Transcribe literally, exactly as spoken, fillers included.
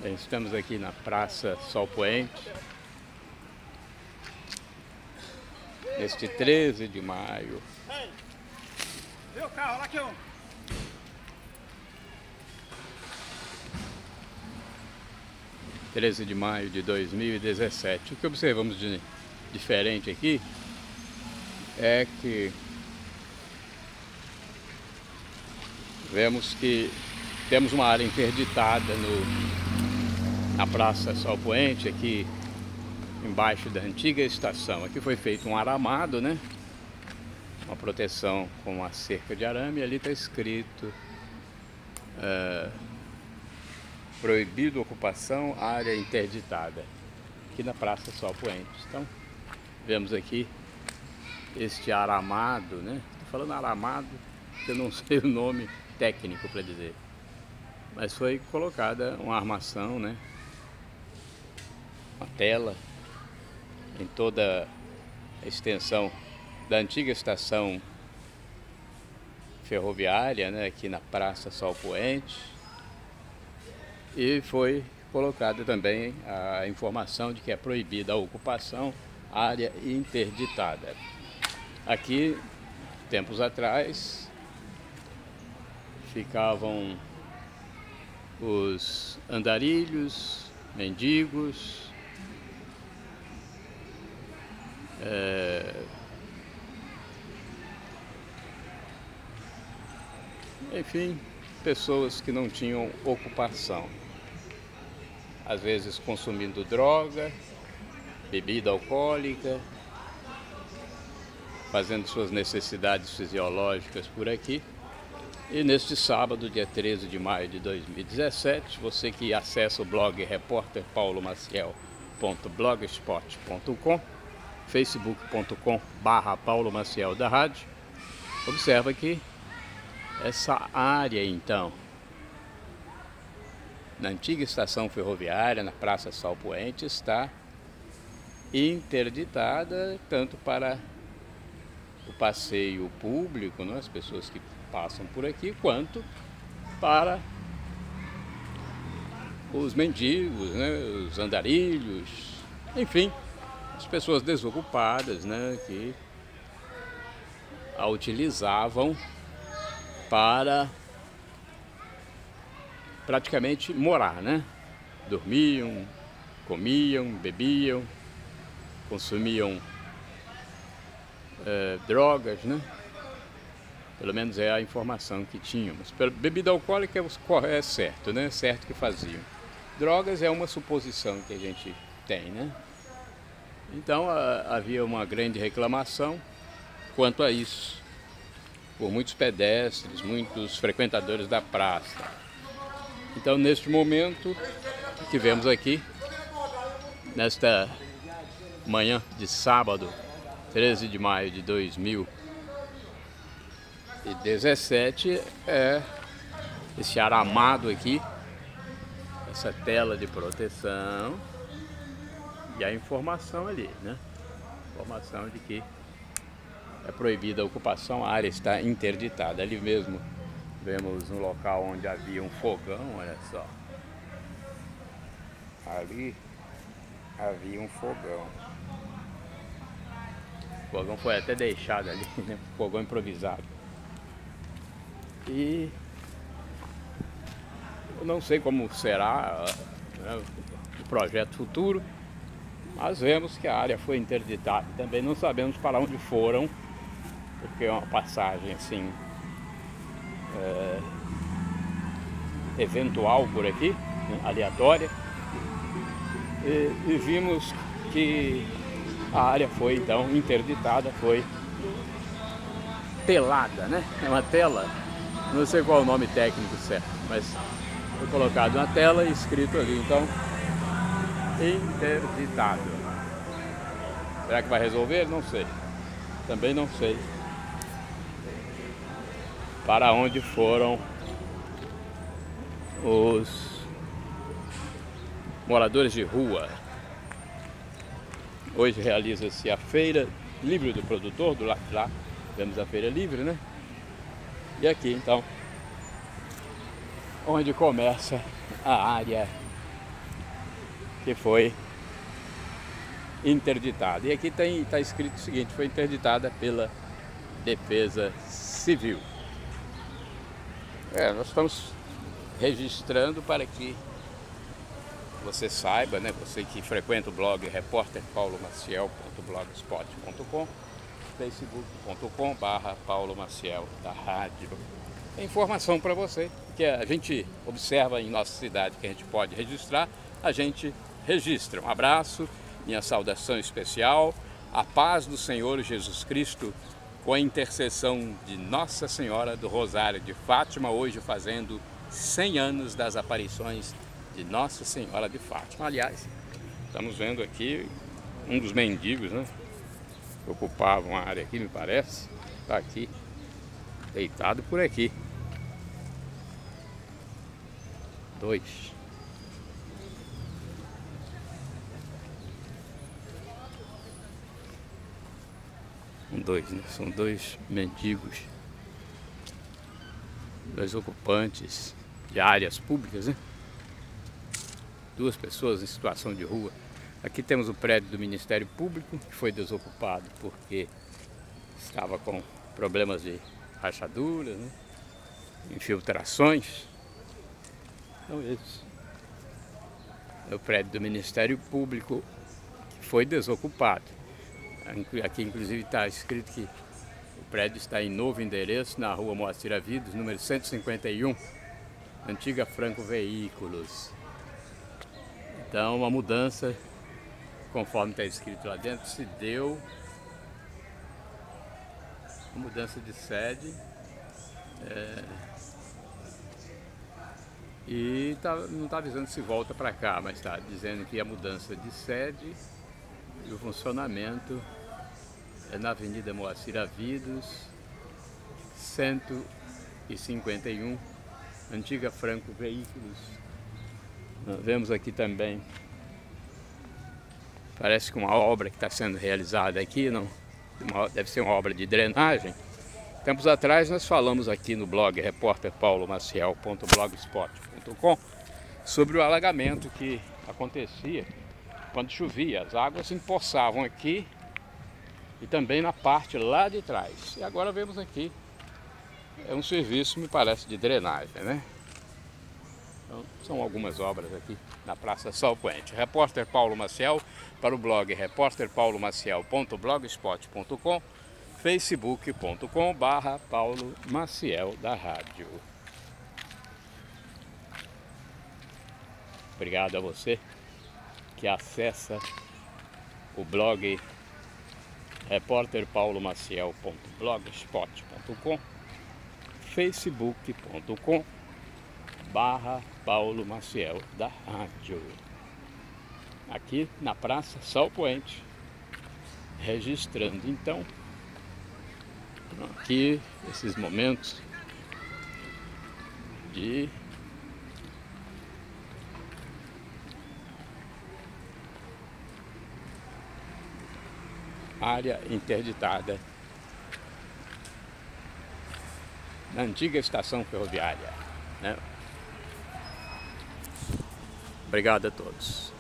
Bem, estamos aqui na Praça Sol Poente, neste treze de maio. Ei, vê o carro, lá que um. treze de maio de dois mil e dezessete. O que observamos de diferente aqui é que vemos que temos uma área interditada no, na Praça Sol Poente, aqui embaixo da antiga estação. Aqui foi feito um aramado, né? Uma proteção com uma cerca de arame, e ali está escrito uh, proibido ocupação, área interditada, aqui na Praça Sol Poente. Então, vemos aqui este aramado, né? Estou falando aramado, eu não sei o nome técnico para dizer, mas foi colocada uma armação, né? Uma tela em toda a extensão da antiga estação ferroviária, né? Aqui na Praça Sol Poente. E foi colocada também a informação de que é proibida a ocupação, área interditada. Aqui, tempos atrás, ficavam os andarilhos, mendigos, é... enfim, pessoas que não tinham ocupação, às vezes consumindo droga, bebida alcoólica, fazendo suas necessidades fisiológicas por aqui. E neste sábado, dia treze de maio de dois mil e dezessete, você que acessa o blog repórter paulo maciel ponto blogspot ponto com, facebook ponto com barra paulo maciel da rádio, observa que essa área, então, na antiga estação ferroviária, na Praça Sol Poente, está interditada tanto para o passeio público, né, as pessoas que passam por aqui, quanto para os mendigos, né, os andarilhos, enfim, as pessoas desocupadas, né, que a utilizavam para praticamente morar, né? Dormiam, comiam, bebiam, consumiam é, drogas, né? Pelo menos é a informação que tínhamos. Bebida alcoólica é certo, né? Certo que faziam. Drogas é uma suposição que a gente tem, né? Então a, havia uma grande reclamação quanto a isso, por muitos pedestres, muitos frequentadores da praça. Então, neste momento que vemos aqui, nesta manhã de sábado, treze de maio de dois mil e dezessete, é esse aramado aqui, essa tela de proteção e a informação ali, né? Informação de que é proibida a ocupação, a área está interditada. Ali mesmo vemos um local onde havia um fogão, olha só. Ali havia um fogão. O fogão foi até deixado ali, né? Fogão improvisado. E eu não sei como será, né, o projeto futuro, mas vemos que a área foi interditada. Também não sabemos para onde foram, porque é uma passagem assim é, eventual por aqui, né, aleatória, e, e vimos que a área foi então interditada, foi telada, né? É uma tela, não sei qual é o nome técnico certo, mas foi colocado na tela e escrito ali, então, interditado. Será que vai resolver? Não sei. Também não sei para onde foram os moradores de rua. Hoje realiza-se a Feira Livre do Produtor, do lado de lá, vemos a Feira Livre, né? E aqui, então, onde começa a área que foi interditada. E aqui está escrito o seguinte: foi interditada pela Defesa Civil. É, nós estamos registrando para que você saiba, né? Você que frequenta o blog repórter paulo maciel ponto blogspot ponto com, facebook ponto com barra paulo maciel da rádio. É informação para você que a gente observa em nossa cidade que a gente pode registrar, a gente registra. Um abraço, minha saudação especial, a paz do Senhor Jesus Cristo, com a intercessão de Nossa Senhora do Rosário de Fátima, hoje fazendo cem anos das aparições de Nossa Senhora de Fátima. Aliás, estamos vendo aqui um dos mendigos, né, que ocupavam a área aqui, me parece, está aqui, deitado por aqui. Dois. Um, dois, né? São dois mendigos, dois ocupantes de áreas públicas, né? Duas pessoas em situação de rua. Aqui temos o prédio do Ministério Público, que foi desocupado porque estava com problemas de rachaduras, né? Infiltrações. Então esse é o prédio do Ministério Público, que foi desocupado. Aqui inclusive está escrito que o prédio está em novo endereço, na rua Moacir Avidos, número cento e cinquenta e um, antiga Franco Veículos. Então uma mudança, conforme está escrito lá dentro, se deu uma mudança de sede. É, e tá, não está avisando se volta para cá, mas está dizendo que a mudança de sede e o funcionamento é na Avenida Moacir Avidos, cento e cinquenta e um, antiga Franco Veículos. Nós vemos aqui também, parece que uma obra que está sendo realizada aqui, não, uma, deve ser uma obra de drenagem. Tempos atrás nós falamos aqui no blog repórter paulo maciel ponto blogspot ponto com sobre o alagamento que acontecia quando chovia. As águas empoçavam aqui e também na parte lá de trás. E agora vemos aqui, é um serviço, me parece, de drenagem, né? Então, são algumas obras aqui na Praça Sol Poente. Repórter Paulo Maciel para o blog repórter paulo maciel ponto blogspot ponto com, facebook ponto com barra paulo maciel da rádio. Obrigado a você que acessa o blog repórter paulo maciel ponto blogspot ponto com, facebook ponto com barra paulo maciel da rádio. Aqui na Praça Sol Poente, registrando então aqui esses momentos de área interditada na antiga estação ferroviária, né? Obrigado a todos.